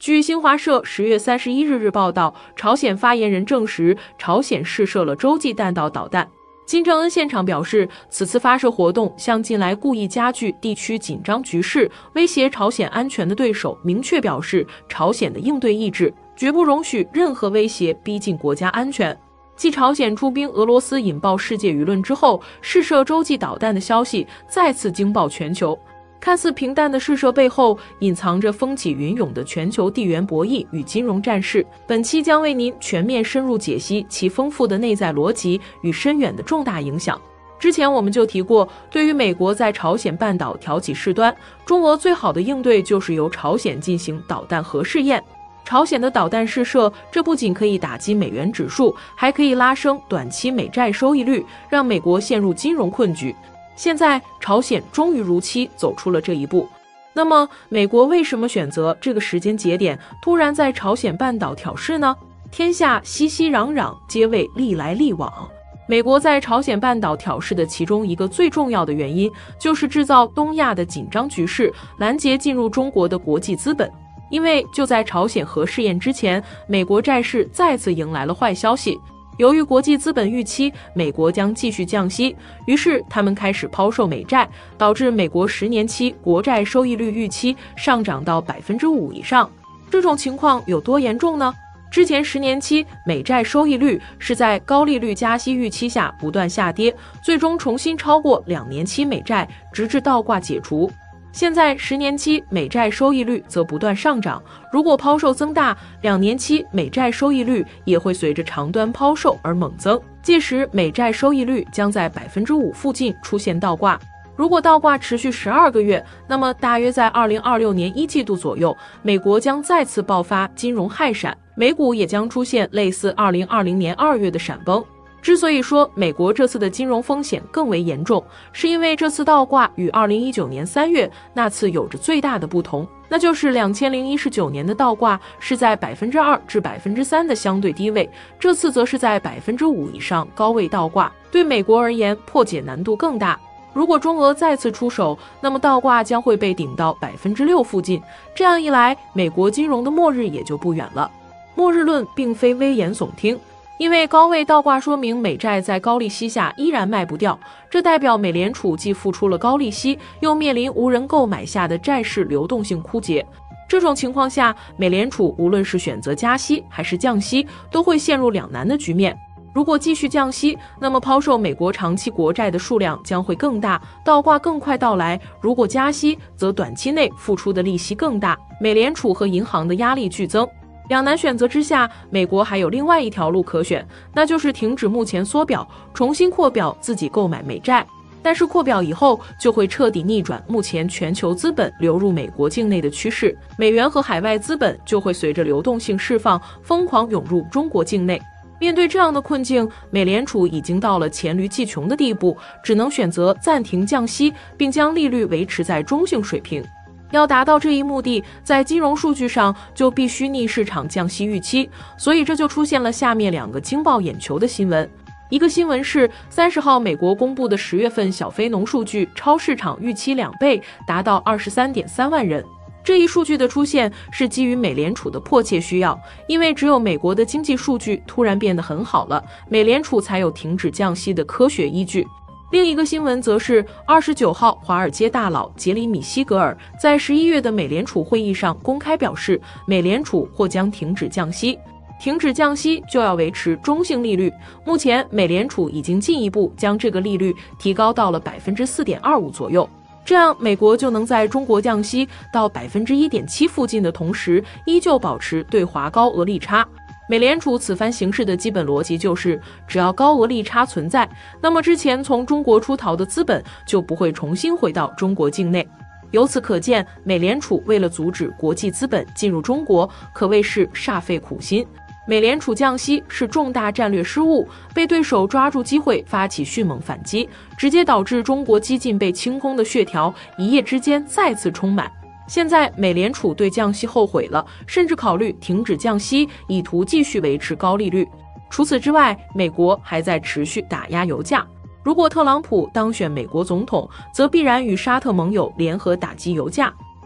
据新华社10月31日报道，朝鲜发言人证实，朝鲜试射了洲际弹道导弹。金正恩现场表示，此次发射活动向近来故意加剧地区紧张局势、威胁朝鲜安全的对手明确表示朝鲜的应对意志，绝不容许任何威胁逼近国家安全。继朝鲜出兵俄罗斯引爆世界舆论之后，试射洲际导弹的消息再次惊爆全球。看似平淡的试射背后，隐藏着风起云涌的全球地缘博弈与金融战事。本期将为您全面深入解析其丰富的内在逻辑与深远的重大影响。之前我们就提过，对于美国在朝鲜半岛挑起事端，中俄最好的应对就是由朝鲜进行导弹核试验。朝鲜的导弹试射，这不仅可以打击美元指数，还可以拉升短期美债收益率，让美国陷入金融困局。现在朝鲜终于如期走出了这一步，那么美国为什么选择这个时间节点突然在朝鲜半岛挑事呢？天下熙熙攘攘，皆为利来利往。美国在朝鲜半岛挑事的其中一个最重要的原因，就是制造东亚的紧张局势，拦截进入中国的国际资本。因为就在朝鲜核试验之前，美国债市再次迎来了坏消息。由于国际资本预期美国将继续降息，于是他们开始抛售美债，导致美国10年期国债收益率预期上涨到 5% 以上。这种情况有多严重呢？之前10年期美债收益率是在高利率加息预期下不断下跌，最终重新超过2年期美债，直至倒挂解除。现在10年期美债收益率则不断上涨，如果抛售增大，2年期美债收益率也会随着长端抛售而猛增，届时美债收益率将在 5% 附近出现倒挂。如果倒挂持续12个月，那么大约在2026年1季度左右，美国将再次爆发金融骇闪，美股也将出现类似2020年2月的闪崩。之所以说美国这次的金融风险更为严重，是因为这次倒挂与2019年3月那次有着最大的不同，那就是2019年的倒挂是在 2% 至 3% 的相对低位，这次则是在 5% 以上高位倒挂，对美国而言破解难度更大。如果中俄再次出手，那么倒挂将会被顶到 6% 附近，这样一来，美国金融的末日也就不远了。末日论并非危言耸听，因为高位倒挂说明美债在高利息下依然卖不掉，这代表美联储既付出了高利息，又面临无人购买下的债市流动性枯竭。这种情况下，美联储无论是选择加息还是降息，都会陷入两难的局面。如果继续降息，那么抛售美国长期国债的数量将会更大，倒挂更快到来；如果加息，则短期内付出的利息更大，美联储和银行的压力剧增。两难选择之下，美国还有另外一条路可选，那就是停止目前缩表，重新扩表自己购买美债。但是扩表以后，就会彻底逆转目前全球资本流入美国境内的趋势，美元和海外资本就会随着流动性释放，疯狂涌入中国境内。面对这样的困境，美联储已经到了黔驴技穷的地步，只能选择暂停降息，并将利率维持在中性水平。要达到这一目的，在金融数据上就必须逆市场降息预期，所以这就出现了下面两个惊爆眼球的新闻。一个新闻是30号美国公布的10月份小非农数据超市场预期2倍，达到23.3万人。这一数据的出现是基于美联储的迫切需要，因为只有美国的经济数据突然变得很好了，美联储才有停止降息的科学依据。另一个新闻则是29号华尔街大佬杰里米·希格尔在11月的美联储会议上公开表示，美联储或将停止降息。停止降息就要维持中性利率，目前美联储已经进一步将这个利率提高到了 4.25% 左右。这样，美国就能在中国降息到 1.7% 附近的同时，依旧保持对华高额利差。美联储此番行事的基本逻辑就是，只要高额利差存在，那么之前从中国出逃的资本就不会重新回到中国境内。由此可见，美联储为了阻止国际资本进入中国，可谓是煞费苦心。美联储降息是重大战略失误，被对手抓住机会发起迅猛反击，直接导致中国激进被清空的血条一夜之间再次充满。现在美联储对降息后悔了，甚至考虑停止降息，以图继续维持高利率。除此之外，美国还在持续打压油价。如果特朗普当选美国总统，则必然与沙特盟友联合打击油价。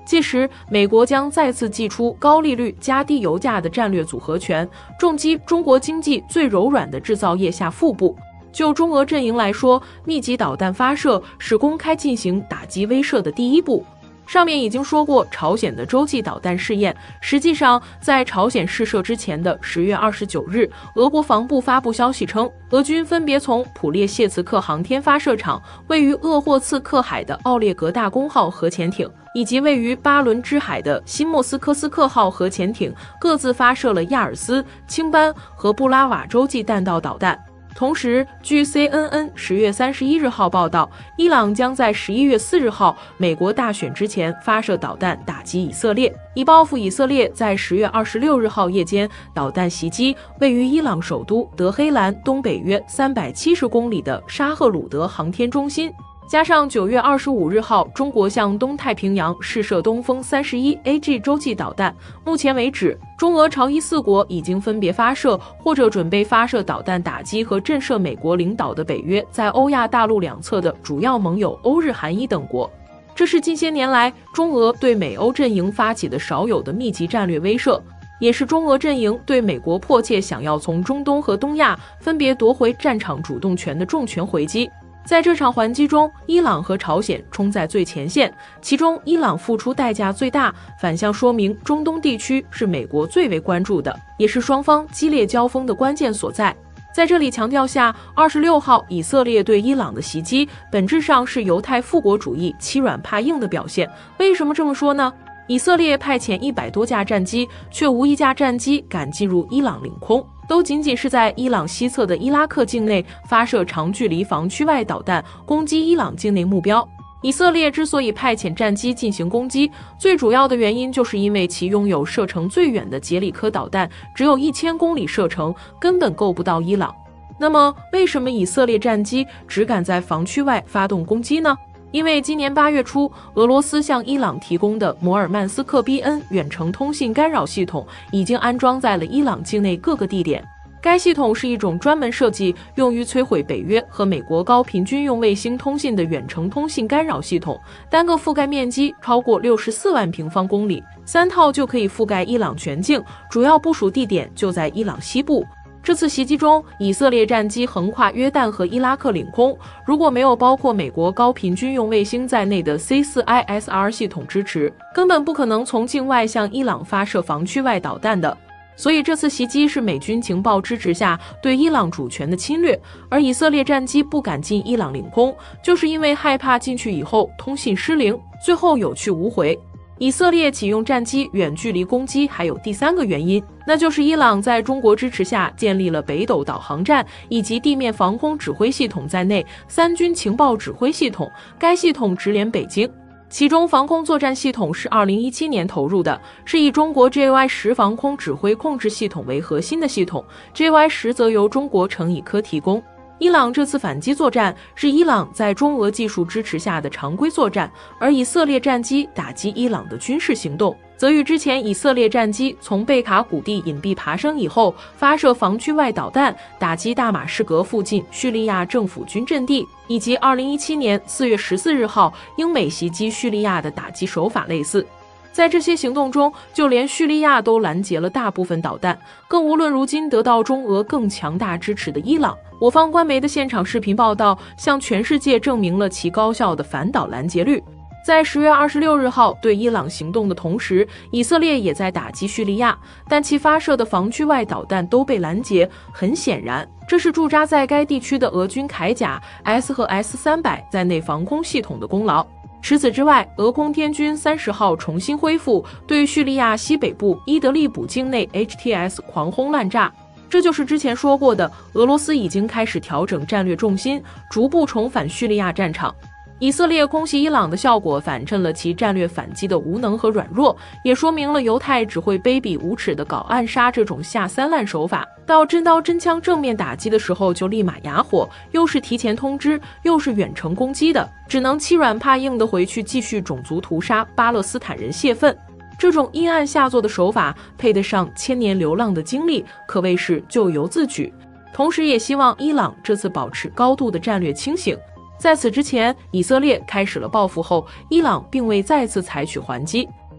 届时，美国将再次祭出高利率加低油价的战略组合拳，重击中国经济最柔软的制造业下腹部。就中俄阵营来说，密集导弹发射是公开进行打击威慑的第一步。上面已经说过，朝鲜的洲际导弹试验，实际上在朝鲜试射之前的10月29日，俄国防部发布消息称，俄军分别从普列谢茨克航天发射场、位于鄂霍次克海的奥列格大公号核潜艇，以及位于巴伦支海的新莫斯科斯克号核潜艇，各自发射了亚尔斯、青斑和布拉瓦洲际弹道导弹。同时，据 CNN 10月31日号报道，伊朗将在11月4日号美国大选之前发射导弹打击以色列，以报复以色列在10月26日号夜间导弹袭击位于伊朗首都德黑兰东北约370公里的沙赫鲁德航天中心。加上9月25日号，中国向东太平洋试射东风31AG 洲际导弹。目前为止，中俄朝伊4国已经分别发射或者准备发射导弹打击和震慑美国领导的北约在欧亚大陆两侧的主要盟友欧日韩伊等国。这是近些年来中俄对美欧阵营发起的少有的密集战略威慑，也是中俄阵营对美国迫切想要从中东和东亚分别夺回战场主动权的重拳回击。在这场还击中，伊朗和朝鲜冲在最前线，其中伊朗付出代价最大，反向说明中东地区是美国最为关注的，也是双方激烈交锋的关键所在。在这里强调下，26号以色列对伊朗的袭击本质上是犹太复国主义欺软怕硬的表现。为什么这么说呢？以色列派遣100多架战机，却无一架战机敢进入伊朗领空，都仅仅是在伊朗西侧的伊拉克境内发射长距离防区外导弹，攻击伊朗境内目标。以色列之所以派遣战机进行攻击，最主要的原因就是因为其拥有射程最远的杰里科导弹，只有1000公里射程，根本够不到伊朗。那么，为什么以色列战机只敢在防区外发动攻击呢？因为今年8月初，俄罗斯向伊朗提供的摩尔曼斯克 BN 远程通信干扰系统已经安装在了伊朗境内各个地点。该系统是一种专门设计用于摧毁北约和美国高频军用卫星通信的远程通信干扰系统，单个覆盖面积超过64万平方公里，3套就可以覆盖伊朗全境，主要部署地点就在伊朗西部。这次袭击中，以色列战机横跨约旦和伊拉克领空，如果没有包括美国高频军用卫星在内的 C4ISR 系统支持，根本不可能从境外向伊朗发射防区外导弹的。所以这次袭击是美军情报支持下对伊朗主权的侵略，而以色列战机不敢进伊朗领空，就是因为害怕进去以后通信失灵，最后有去无回。以色列启用战机远距离攻击还有第3个原因，那就是伊朗在中国支持下建立了北斗导航站以及地面防空指挥系统在内3军情报指挥系统，该系统直连北京。其中防空作战系统是2017年投入的，是以中国 JY10 防空指挥控制系统为核心的系统， JY10 则由中国乘以科提供。伊朗这次反击作战是伊朗在中俄技术支持下的常规作战，而以色列战机打击伊朗的军事行动，则与之前以色列战机从贝卡谷地隐蔽爬升以后发射防区外导弹打击大马士革附近叙利亚政府军阵地，以及2017年4月14日号英美袭击叙利亚的打击手法类似。在这些行动中，就连叙利亚都拦截了大部分导弹，更无论如今得到中俄更强大支持的伊朗，我方官媒的现场视频报道向全世界证明了其高效的反导拦截率。在10月26日号对伊朗行动的同时，以色列也在打击叙利亚，但其发射的防区外导弹都被拦截，很显然，这是驻扎在该地区的俄军铠甲 S 和 S300在内防空系统的功劳。除此之外，俄空天军30号重新恢复对叙利亚西北部伊德利卜境内 HTS 狂轰滥炸。这就是之前说过的，俄罗斯已经开始调整战略重心，逐步重返叙利亚战场。以色列空袭伊朗的效果反衬了其战略反击的无能和软弱，也说明了犹太只会卑鄙无耻地搞暗杀这种下三滥手法，到真刀真枪正面打击的时候就立马哑火，又是提前通知，又是远程攻击的，只能欺软怕硬地回去继续种族屠杀巴勒斯坦人泄愤。这种阴暗下作的手法，配得上千年流浪的经历，可谓是咎由自取。同时也希望伊朗这次保持高度的战略清醒。在此之前，以色列开始了报复后，伊朗并未再次采取还击。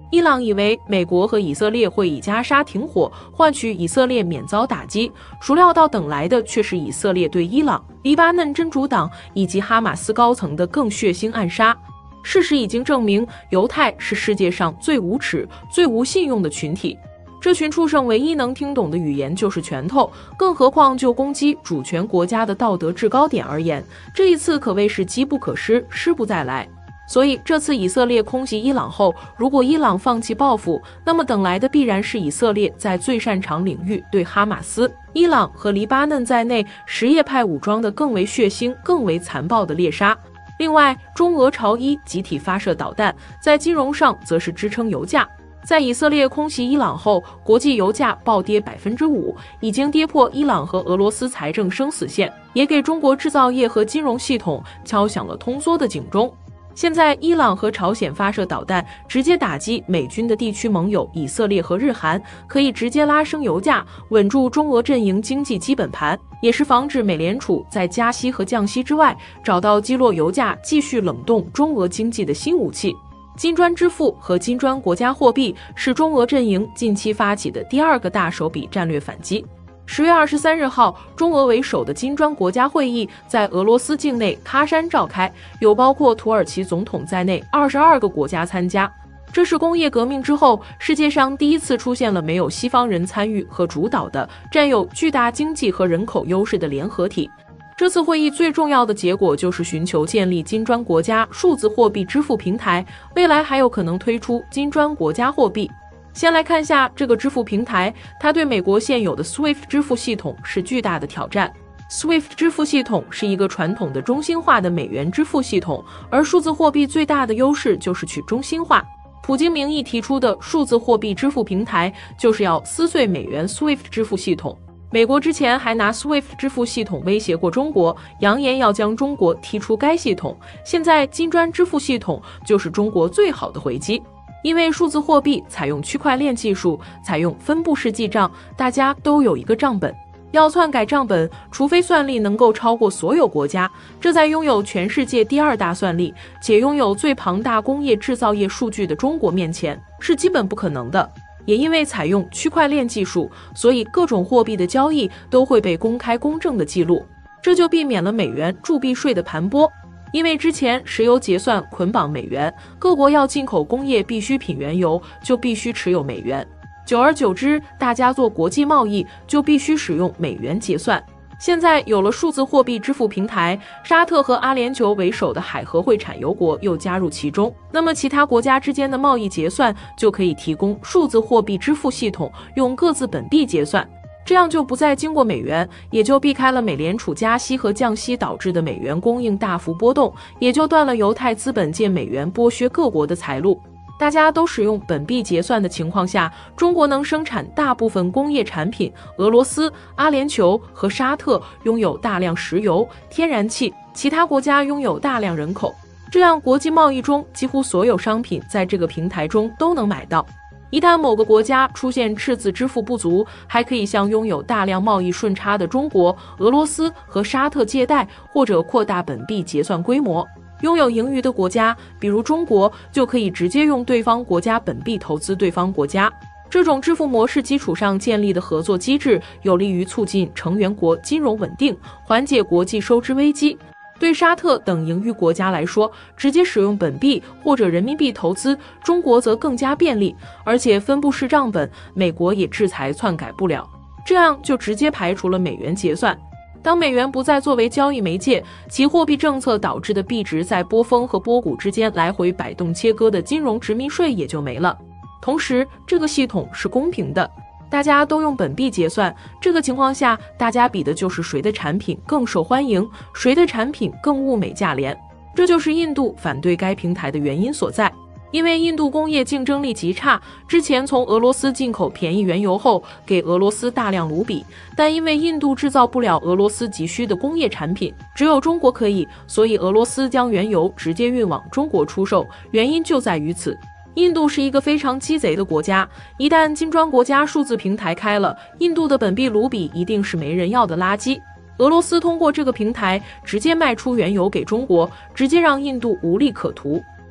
伊朗以为美国和以色列会以加沙停火换取以色列免遭打击，孰料到等来的却是以色列对伊朗、黎巴嫩真主党以及哈马斯高层的更血腥暗杀。事实已经证明，犹太是世界上最无耻、最无信用的群体。这群畜生唯一能听懂的语言就是拳头，更何况就攻击主权国家的道德制高点而言，这一次可谓是机不可失，失不再来。所以这次以色列空袭伊朗后，如果伊朗放弃报复，那么等来的必然是以色列在最擅长领域对哈马斯、伊朗和黎巴嫩在内什叶派武装的更为血腥、更为残暴的猎杀。另外，中俄朝伊集体发射导弹，在金融上则是支撑油价。在以色列空袭伊朗后，国际油价暴跌5%，已经跌破伊朗和俄罗斯财政生死线，也给中国制造业和金融系统敲响了通缩的警钟。现在，伊朗和朝鲜发射导弹，直接打击美军的地区盟友以色列和日韩，可以直接拉升油价，稳住中俄阵营经济基本盘，也是防止美联储在加息和降息之外，找到击落油价、继续冷冻中俄经济的新武器。金砖支付和金砖国家货币是中俄阵营近期发起的第2个大手笔战略反击。10月23日号，中俄为首的金砖国家会议在俄罗斯境内喀山召开，有包括土耳其总统在内22个国家参加。这是工业革命之后世界上第一次出现了没有西方人参与和主导的、占有巨大经济和人口优势的联合体。这次会议最重要的结果就是寻求建立金砖国家数字货币支付平台，未来还有可能推出金砖国家货币。先来看下这个支付平台，它对美国现有的 SWIFT 支付系统是巨大的挑战。SWIFT 支付系统是一个传统的中心化的美元支付系统，而数字货币最大的优势就是去中心化。普京名义提出的数字货币支付平台，就是要撕碎美元 SWIFT 支付系统。美国之前还拿 SWIFT 支付系统威胁过中国，扬言要将中国踢出该系统。现在金砖支付系统就是中国最好的回击。因为数字货币采用区块链技术，采用分布式记账，大家都有一个账本。要篡改账本，除非算力能够超过所有国家，这在拥有全世界第2大算力，且拥有最庞大工业制造业数据的中国面前，是基本不可能的。也因为采用区块链技术，所以各种货币的交易都会被公开公正的记录，这就避免了美元铸币税的盘剥。因为之前石油结算捆绑美元，各国要进口工业必需品原油就必须持有美元，久而久之，大家做国际贸易就必须使用美元结算。现在有了数字货币支付平台，沙特和阿联酋为首的海合会产油国又加入其中，那么其他国家之间的贸易结算就可以提供数字货币支付系统，用各自本币结算。这样就不再经过美元，也就避开了美联储加息和降息导致的美元供应大幅波动，也就断了犹太资本借美元剥削各国的财路。大家都使用本币结算的情况下，中国能生产大部分工业产品，俄罗斯、阿联酋和沙特拥有大量石油、天然气，其他国家拥有大量人口，这样国际贸易中几乎所有商品在这个平台中都能买到。一旦某个国家出现赤字支付不足，还可以向拥有大量贸易顺差的中国、俄罗斯和沙特借贷，或者扩大本币结算规模。拥有盈余的国家，比如中国，就可以直接用对方国家本币投资对方国家。这种支付模式基础上建立的合作机制，有利于促进成员国金融稳定，缓解国际收支危机。对沙特等盈余国家来说，直接使用本币或者人民币投资，中国则更加便利，而且分布式账本，美国也制裁篡改不了，这样就直接排除了美元结算。当美元不再作为交易媒介，其货币政策导致的币值在波峰和波谷之间来回摆动切割的金融殖民税也就没了。同时，这个系统是公平的。大家都用本币结算，这个情况下，大家比的就是谁的产品更受欢迎，谁的产品更物美价廉。这就是印度反对该平台的原因所在。因为印度工业竞争力极差，之前从俄罗斯进口便宜原油后，给俄罗斯大量卢比，但因为印度制造不了俄罗斯急需的工业产品，只有中国可以，所以俄罗斯将原油直接运往中国出售，原因就在于此。印度是一个非常鸡贼的国家，一旦金砖国家数字平台开了，印度的本币卢比一定是没人要的垃圾。俄罗斯通过这个平台直接卖出原油给中国，直接让印度无利可图。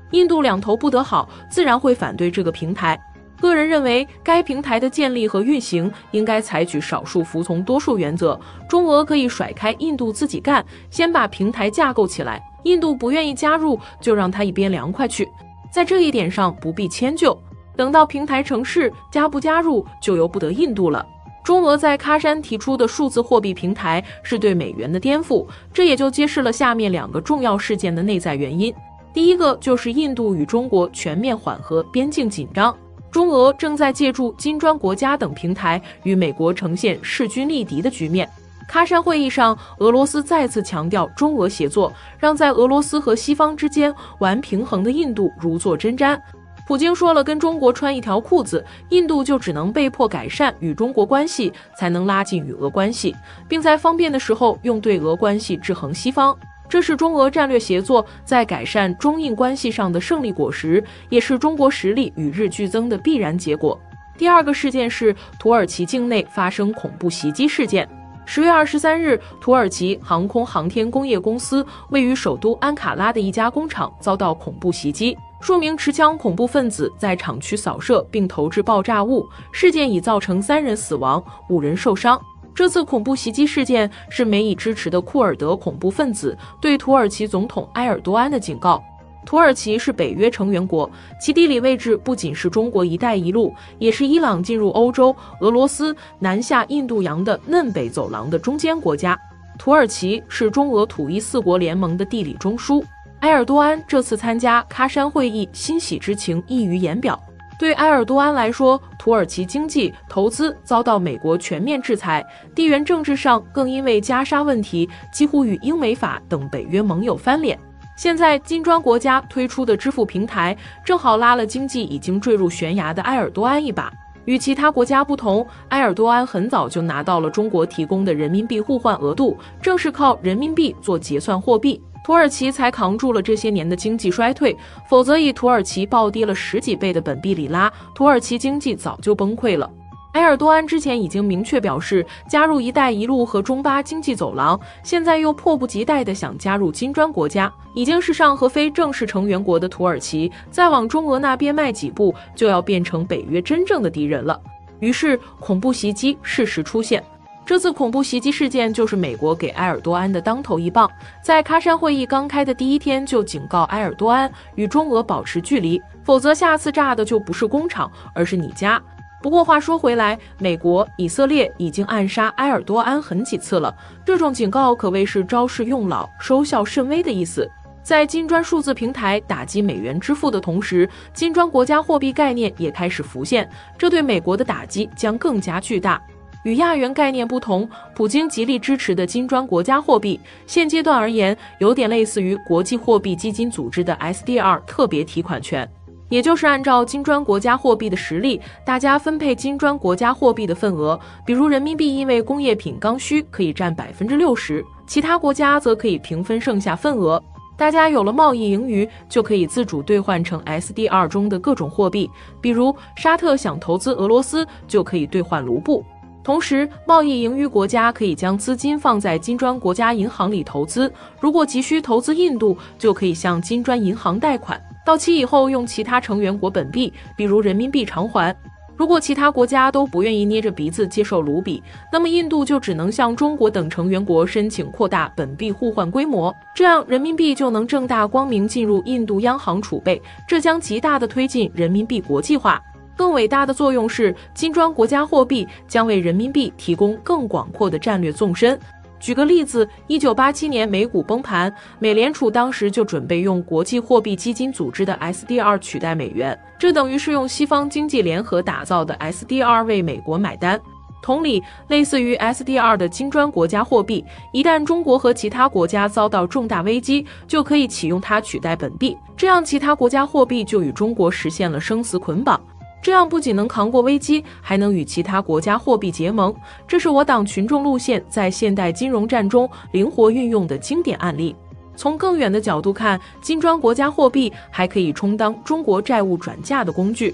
印度两头不得好，自然会反对这个平台。个人认为，该平台的建立和运行应该采取少数服从多数原则。中俄可以甩开印度自己干，先把平台架构起来。印度不愿意加入，就让他一边凉快去。在这一点上不必迁就，等到平台成事，加不加入就由不得印度了。中俄在喀山提出的数字货币平台是对美元的颠覆，这也就揭示了下面两个重要事件的内在原因。第一个就是印度与中国全面缓和边境紧张。中俄正在借助金砖国家等平台与美国呈现势均力敌的局面。喀山会议上，俄罗斯再次强调中俄协作，让在俄罗斯和西方之间玩平衡的印度如坐针毡。普京说了，跟中国穿一条裤子，印度就只能被迫改善与中国关系，才能拉近与俄关系，并在方便的时候用对俄关系制衡西方。这是中俄战略协作在改善中印关系上的胜利果实，也是中国实力与日俱增的必然结果。第二个事件是土耳其境内发生恐怖袭击事件。10月23日，土耳其航空航天工业公司位于首都安卡拉的一家工厂遭到恐怖袭击，数名持枪恐怖分子在厂区扫射并投掷爆炸物，事件已造成3人死亡，5人受伤。这次恐怖袭击事件是美以支持的库尔德恐怖分子对土耳其总统埃尔多安的警告。土耳其是北约成员国，其地理位置不仅是中国“一带一路”，也是伊朗进入欧洲、俄罗斯南下印度洋的嫩北走廊的中间国家。土耳其是中俄土伊4国联盟的地理中枢。埃尔多安这次参加喀山会议，欣喜之情溢于言表。对埃尔多安来说，土耳其经济投资遭到美国全面制裁，地缘政治上更因为加沙问题几乎与英美法等北约盟友翻脸。现在金砖国家推出的支付平台，正好拉了经济已经坠入悬崖的埃尔多安一把。与其他国家不同，埃尔多安很早就拿到了中国提供的人民币互换额度，正是靠人民币做结算货币，土耳其才扛住了这些年的经济衰退，否则以土耳其暴跌了10几倍的本币里拉，土耳其经济早就崩溃了。埃尔多安之前已经明确表示加入“一带一路”和中巴经济走廊，现在又迫不及待地想加入金砖国家，已经是上和非正式成员国的土耳其，再往中俄那边迈几步，就要变成北约真正的敌人了。于是，恐怖袭击适时出现。这次恐怖袭击事件就是美国给埃尔多安的当头一棒，在喀山会议刚开的第一天就警告埃尔多安与中俄保持距离，否则下次炸的就不是工厂，而是你家。不过话说回来，美国、以色列已经暗杀埃尔多安很几次了，这种警告可谓是招式用老，收效甚微的意思。在金砖数字平台打击美元支付的同时，金砖国家货币概念也开始浮现，这对美国的打击将更加巨大。与亚元概念不同，普京极力支持的金砖国家货币，现阶段而言，有点类似于国际货币基金组织的 SDR 特别提款权。也就是按照金砖国家货币的实力，大家分配金砖国家货币的份额，比如人民币因为工业品刚需可以占60%，其他国家则可以平分剩下份额。大家有了贸易盈余，就可以自主兑换成 SDR 中的各种货币，比如沙特想投资俄罗斯，就可以兑换卢布。同时，贸易盈余国家可以将资金放在金砖国家银行里投资，如果急需投资印度，就可以向金砖银行贷款，到期以后用其他成员国本币，比如人民币偿还。如果其他国家都不愿意捏着鼻子接受卢比，那么印度就只能向中国等成员国申请扩大本币互换规模，这样人民币就能正大光明进入印度央行储备，这将极大地推进人民币国际化。更伟大的作用是，金砖国家货币将为人民币提供更广阔的战略纵深。举个例子，1987年美股崩盘，美联储当时就准备用国际货币基金组织的 SDR 取代美元，这等于是用西方经济联合打造的 SDR 为美国买单。同理，类似于 SDR 的金砖国家货币，一旦中国和其他国家遭到重大危机，就可以启用它取代本币，这样其他国家货币就与中国实现了生死捆绑。这样不仅能扛过危机，还能与其他国家货币结盟，这是我党群众路线在现代金融战中灵活运用的经典案例。从更远的角度看，金砖国家货币还可以充当中国债务转嫁的工具。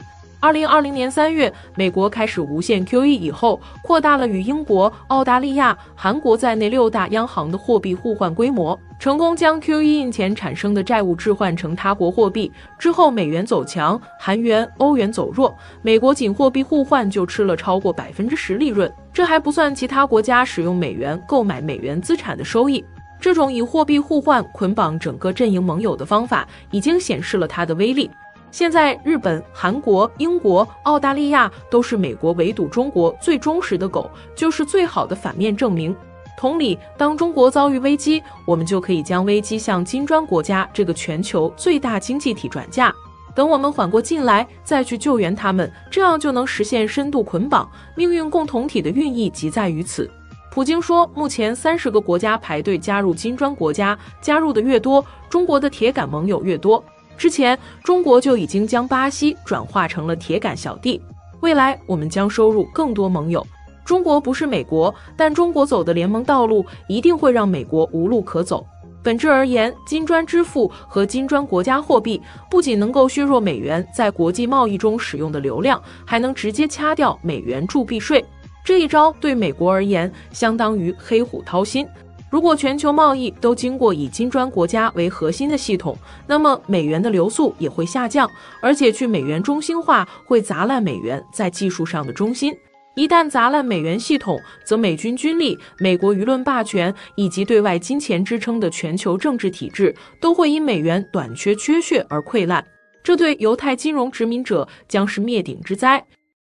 2020年3月，美国开始无限 QE 以后，扩大了与英国、澳大利亚、韩国在内6大央行的货币互换规模，成功将 QE 印前产生的债务置换成他国货币。之后，美元走强，韩元、欧元走弱，美国仅货币互换就吃了超过10%利润，这还不算其他国家使用美元购买美元资产的收益。这种以货币互换捆绑整个阵营盟友的方法，已经显示了它的威力。现在，日本、韩国、英国、澳大利亚都是美国围堵中国最忠实的狗，就是最好的反面证明。同理，当中国遭遇危机，我们就可以将危机向金砖国家这个全球最大经济体转嫁。等我们缓过劲来，再去救援他们，这样就能实现深度捆绑。命运共同体的寓意即在于此。普京说，目前30个国家排队加入金砖国家，加入的越多，中国的铁杆盟友越多。之前，中国就已经将巴西转化成了铁杆小弟，未来我们将收入更多盟友。中国不是美国，但中国走的联盟道路一定会让美国无路可走。本质而言，金砖支付和金砖国家货币不仅能够削弱美元在国际贸易中使用的流量，还能直接掐掉美元铸币税。这一招对美国而言，相当于黑虎掏心。如果全球贸易都经过以金砖国家为核心的系统，那么美元的流速也会下降，而且去美元中心化会砸烂美元在技术上的中心。一旦砸烂美元系统，则美军军力、美国舆论霸权以及对外金钱支撑的全球政治体制都会因美元短缺缺血而溃烂，这对犹太金融殖民者将是灭顶之灾。